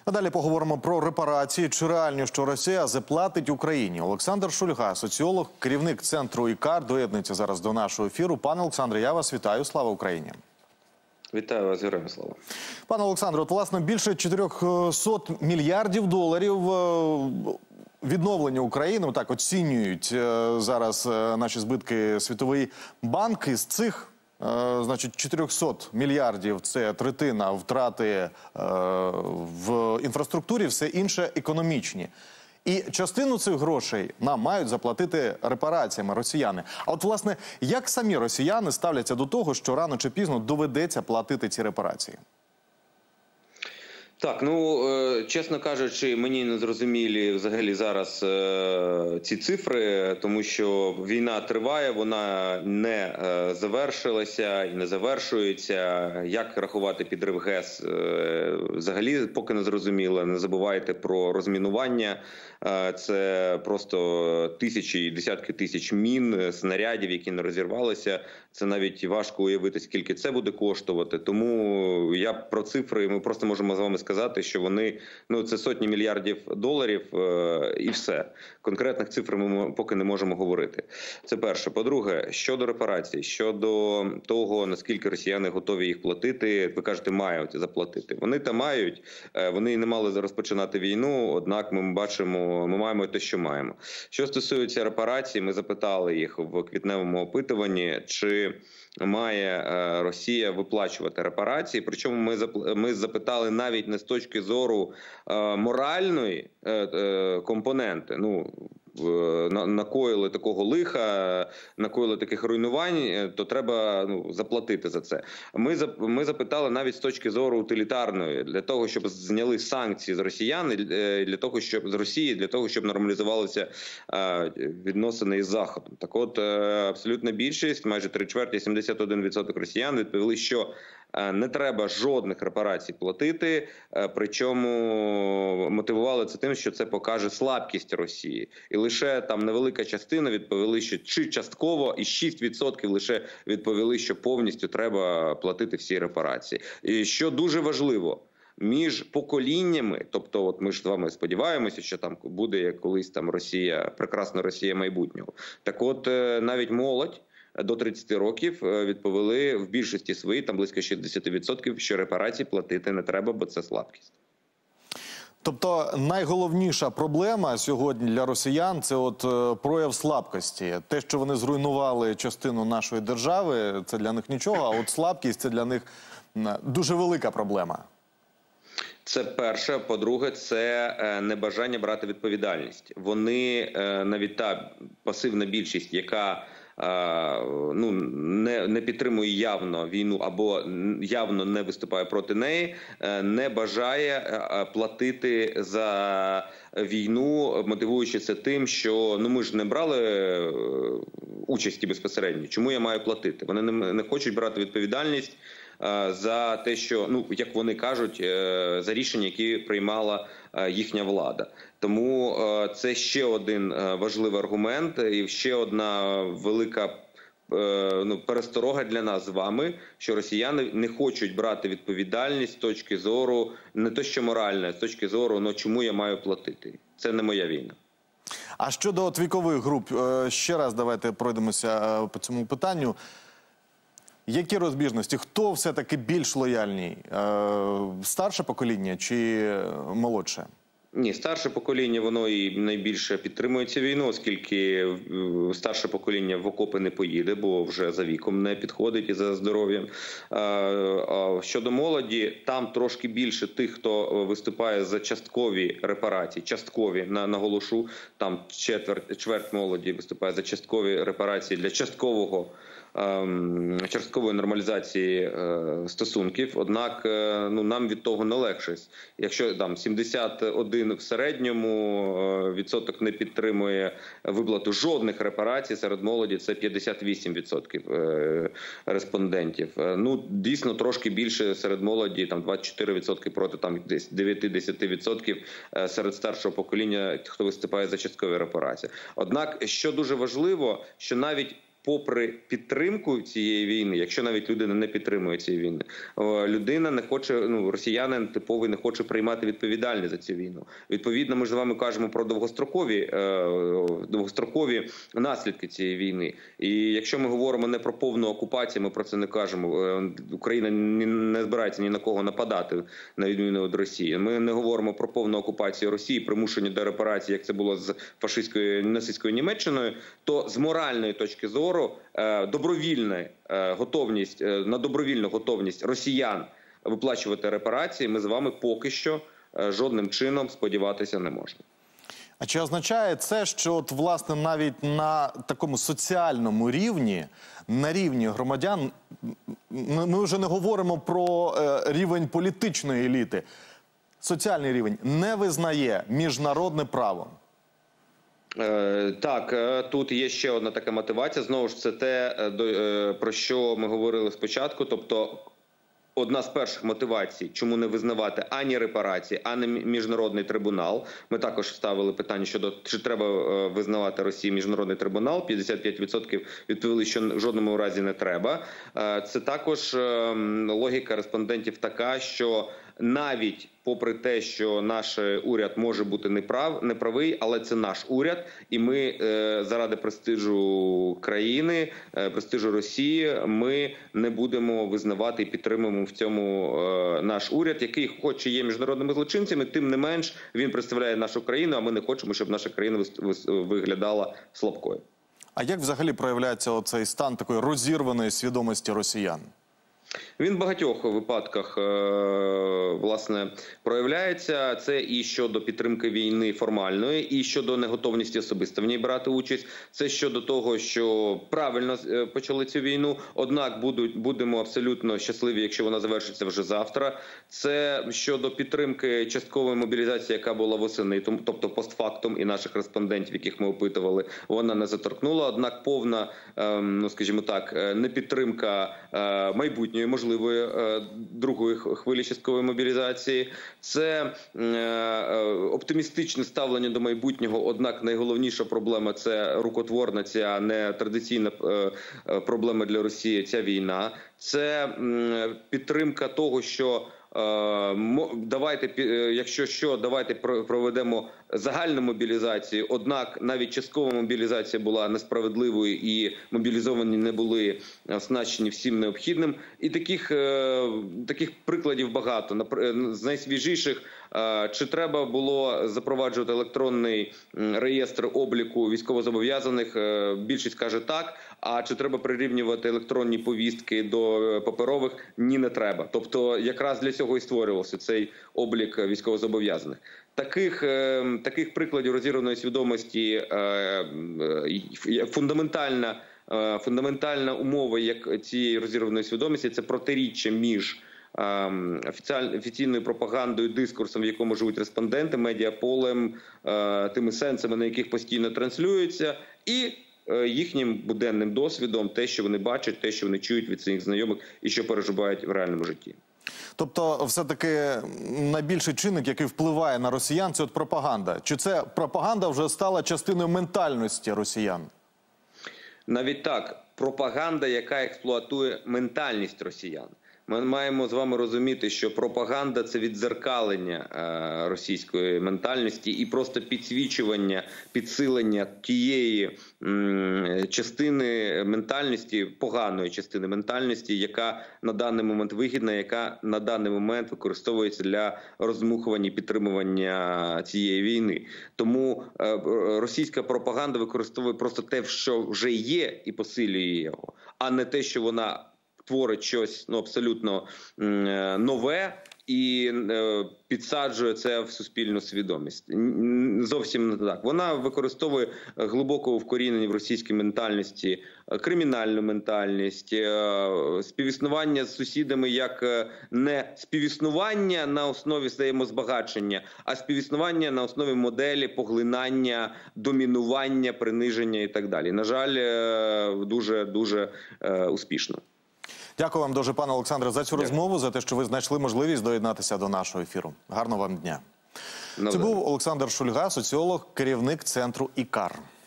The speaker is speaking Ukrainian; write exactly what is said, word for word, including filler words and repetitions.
А далі поговоримо про репарації. Чи реально, що Росія заплатить Україні? Олександр Шульга, соціолог, керівник центру ІКАР, доєднується зараз до нашого ефіру. Пане Олександре, я вас вітаю. Слава Україні! Вітаю вас, героям слава. Пане Олександре, от, власне, більше чотирьохсот мільярдів доларів відновлення України, так оцінюють зараз наші збитки Світовий банк. Із цих значить, чотирьохсот мільярдів – це третина втрати е, в інфраструктурі, все інше – економічні. І частину цих грошей нам мають заплатити репараціями росіяни. А от, власне, як самі росіяни ставляться до того, що рано чи пізно доведеться платити ці репарації? Так, ну, чесно кажучи, мені не зрозумілі взагалі зараз ці цифри, тому що війна триває, вона не завершилася і не завершується. Як рахувати підрив ГЕС, взагалі поки не зрозуміло. Не забувайте про розмінування. Це просто тисячі і десятки тисяч мін, снарядів, які не розірвалися. Це навіть важко уявити, скільки це буде коштувати. Тому я про цифри, ми просто можемо з вами сказати, що вони, ну, це сотні мільярдів доларів е, і все. Конкретних цифр ми поки не можемо говорити. Це перше. По-друге, щодо репарацій, щодо того, наскільки росіяни готові їх платити, ви кажете, мають заплатити. Вони та мають, е, вони не мали розпочинати війну, однак ми бачимо, ми маємо те, що маємо. Що стосується репарацій, ми запитали їх в квітневому опитуванні, чи має Росія виплачувати репарації. Причому ми ми запитали навіть не з точки зору моральної компоненти. Ну, накоїли такого лиха, накоїли таких руйнувань, то треба, ну, заплатити за це. Ми, ми запитали навіть з точки зору утилітарної, для того, щоб зняли санкції з росіян, для того, щоб з Росії, для того, щоб нормалізувалися відносини із Заходом. Так от, абсолютна більшість, майже три чверті, сімдесят один відсоток росіян відповіли, що не треба жодних репарацій платити, причому мотивували це тим, що це покаже слабкість Росії. І лише там невелика частина відповіли, що чи частково, і шість відсотків лише відповіли, що повністю треба платити всі репарації. І що дуже важливо, між поколіннями, тобто от ми ж з вами сподіваємося, що там буде як колись там Росія, прекрасна Росія майбутнього. Так от навіть молодь до тридцяти років відповіли в більшості своїй, там близько шістдесят відсотків, що репарації платити не треба, бо це слабкість. Тобто найголовніша проблема сьогодні для росіян – це от прояв слабкості. Те, що вони зруйнували частину нашої держави, це для них нічого, а от слабкість – це для них дуже велика проблема. Це перше. По-друге, це небажання брати відповідальність. Вони, навіть та пасивна більшість, яка ну, не, не підтримує явно війну або явно не виступає проти неї, не бажає платити за війну, мотивуючи це тим, що ну, ми ж не брали участі безпосередньо, чому я маю платити? Вони не, не хочуть брати відповідальність за те, що, ну, як вони кажуть, за рішення, які приймала їхня влада. Тому це ще один важливий аргумент і ще одна велика, ну, пересторога для нас з вами, що росіяни не хочуть брати відповідальність з точки зору, не то що моральне, а з точки зору, ну, чому я маю платити. Це не моя війна. А щодо от вікових груп, ще раз давайте пройдемося по цьому питанню. Які розбіжності? Хто все-таки більш лояльний? Старше покоління чи молодше? Ні, старше покоління, воно і найбільше підтримує цю війну, оскільки старше покоління в окопи не поїде, бо вже за віком не підходить і за здоров'ям. Щодо молоді, там трошки більше тих, хто виступає за часткові репарації, часткові, наголошу, там четверть, чверть молоді виступає за часткові репарації для часткового часткової нормалізації стосунків, однак ну, нам від того не легше. Якщо там сімдесят один в середньому відсоток не підтримує виплату жодних репарацій, серед молоді це п'ятдесят вісім відсотків респондентів. Ну, дійсно, трошки більше серед молоді, там двадцять чотири відсотки проти там дев'ять-десять відсотків серед старшого покоління, хто виступає за часткові репарації. Однак, що дуже важливо, що навіть попри підтримку цієї війни, якщо навіть людина не підтримує цієї війни, людина не хоче, ну, росіянин типовий не хоче приймати відповідальність за цю війну. Відповідно, ми ж з вами кажемо про довгострокові, довгострокові наслідки цієї війни. І якщо ми говоримо не про повну окупацію, ми про це не кажемо. Україна не збирається ні на кого нападати, на відміну від Росії. Ми не говоримо про повну окупацію Росії, примушення до репарації, як це було з фашистською нацистською Німеччиною, то з моральної точки зору добровільна готовність, на добровільну готовність росіян виплачувати репарації ми з вами поки що жодним чином сподіватися не можемо. А чи означає це, що от, власне, навіть на такому соціальному рівні, на рівні громадян, ми вже не говоримо про рівень політичної еліти, соціальний рівень не визнає міжнародне право? Так, тут є ще одна така мотивація. Знову ж, це те, про що ми говорили спочатку. Тобто, одна з перших мотивацій, чому не визнавати ані репарації, ані міжнародний трибунал. Ми також ставили питання щодо, чи треба визнавати Росії міжнародний трибунал. п'ятдесят п'ять відсотків відповіли, що в жодному разі не треба. Це також логіка респондентів така, що навіть попри те, що наш уряд може бути неправ, неправий, але це наш уряд, і ми е, заради престижу країни, е, престижу Росії, ми не будемо визнавати і підтримуємо в цьому е, наш уряд, який хоч і є міжнародними злочинцями, тим не менш він представляє нашу країну, а ми не хочемо, щоб наша країна виглядала слабкою. А як взагалі проявляється оцей стан такої розірваної свідомості росіян? Він в багатьох випадках, власне, проявляється. Це і щодо підтримки війни формальної, і щодо неготовності особисто в ній брати участь. Це щодо того, що правильно почали цю війну, однак будуть, будемо абсолютно щасливі, якщо вона завершиться вже завтра. Це щодо підтримки часткової мобілізації, яка була восени, тобто постфактум, і наших респондентів, яких ми опитували, вона не заторкнула. Однак повна, ну скажімо так, непідтримка майбутньої можливої другої хвилі часткової мобілізації. Це оптимістичне ставлення до майбутнього, однак найголовніша проблема – це рукотворна, ця не традиційна проблема для Росії, ця війна. Це підтримка того, що давайте, якщо що, давайте проведемо загальну мобілізацію, однак навіть часткова мобілізація була несправедливою і мобілізовані не були оснащені всім необхідним. І таких, таких прикладів багато. З найсвіжіших, чи треба було запроваджувати електронний реєстр обліку військовозобов'язаних, більшість каже так, а чи треба прирівнювати електронні повістки до паперових? Ні, не треба. Тобто якраз для цього і створювався цей облік військовозобов'язаних. Таких, таких прикладів розірваної свідомості фундаментальна, фундаментальна умова як цієї розірваної свідомості – це протиріччя між офіційною пропагандою, дискурсом, в якому живуть респонденти, медіаполем, тими сенсами, на яких постійно транслюються, і їхнім буденним досвідом, те, що вони бачать, те, що вони чують від своїх знайомих і що переживають в реальному житті. Тобто, все-таки найбільший чинник, який впливає на росіян, це от пропаганда. Чи це пропаганда вже стала частиною ментальності росіян? Навіть так. Пропаганда, яка експлуатує ментальність росіян. Ми маємо з вами розуміти, що пропаганда – це віддзеркалення е, російської ментальності і просто підсвічування, підсилення тієї м, частини ментальності, поганої частини ментальності, яка на даний момент вигідна, яка на даний момент використовується для роздмухування і підтримування цієї війни. Тому е, російська пропаганда використовує просто те, що вже є, і посилює його, а не те, що вона творить щось ну, абсолютно нове і е, підсаджує це в суспільну свідомість. Зовсім не так. Вона використовує глибоко вкорінені в російській ментальності кримінальну ментальність, е, співіснування з сусідами як не співіснування на основі взаємозбагачення, а співіснування на основі моделі поглинання, домінування, приниження і так далі. На жаль, дуже-дуже е, успішно. Дякую вам дуже, пане Олександре, за цю Дякую. розмову, за те, що ви знайшли можливість доєднатися до нашого ефіру. Гарного вам дня. Ну, Це да. був Олександр Шульга, соціолог, керівник центру «ІКАР».